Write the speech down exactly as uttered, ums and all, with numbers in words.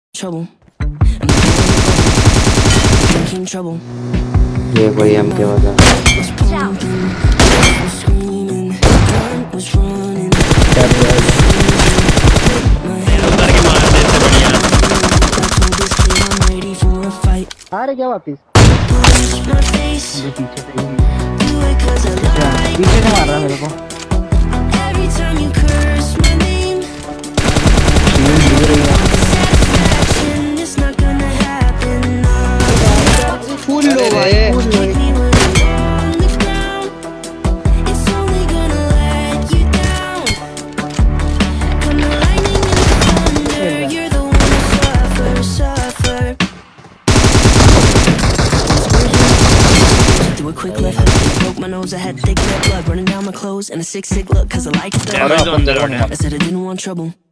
trouble. Making trouble. ये वही हम क्या होता आ रहे क्या वापिस पीछे से मार रहा मेरे को फुल लो भाई फुल लो a quick left hook, broke my nose, I had thick red blood running down my clothes and a sick sick look cause I like it. Yeah, I said I didn't want trouble.